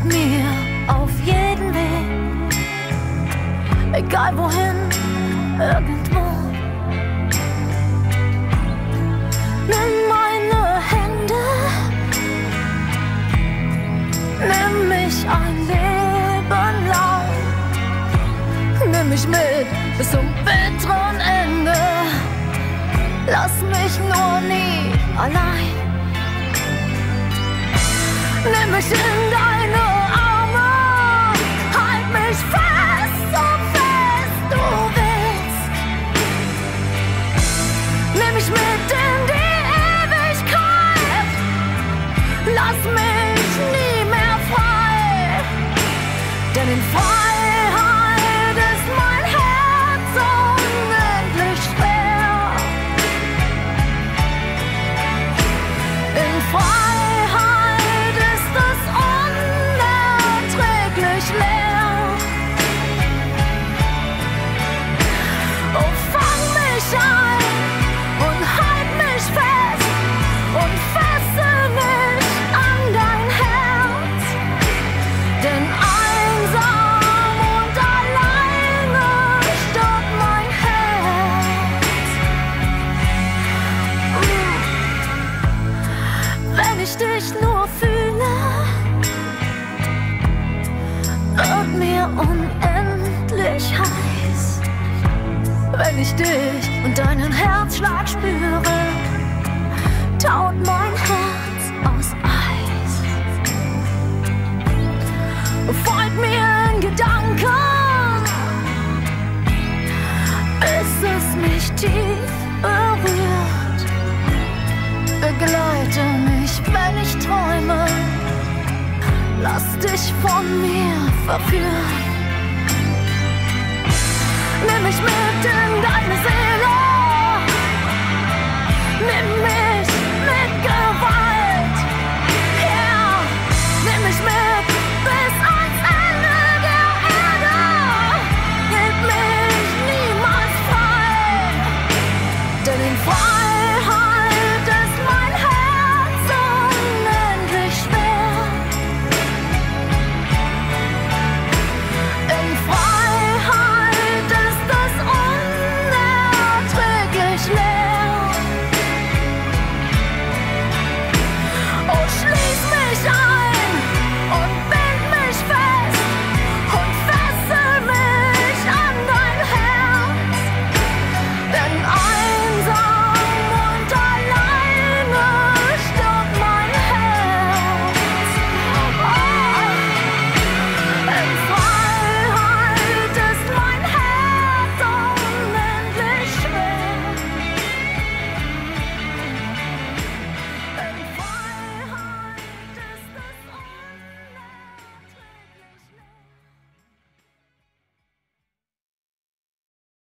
mit mir auf jeden Weg, egal wohin, irgendwo. Nimm meine Hände, nimm mich ein Leben lang, nimm mich mit bis zum bitteren Ende, lass mich nur nie allein. Nimm mich in deine Arme, halt mich fest, so fest du willst. Nimm mich mit in die Ewigkeit, lass mich nie mehr frei, denn in Freiheit ist mein Herz unendlich schwer. In Freiheit ist es unerträglich leer. Oh, fang mich ein und halt mich fest und fessel mich an dein Herz, denn einsam und alleine stirbt mein Herz. Wenn ich dich nur fühle, wird mir unendlich heiß. Wenn ich dich und deinen Herzschlag spüre, taut mein Herz aus Eis. Folgt mir in Gedanken, bis es mich tief berührt. Begleite mich, wenn ich träume, lass dich von mir verführen. Nimm mich mit in deine Seele.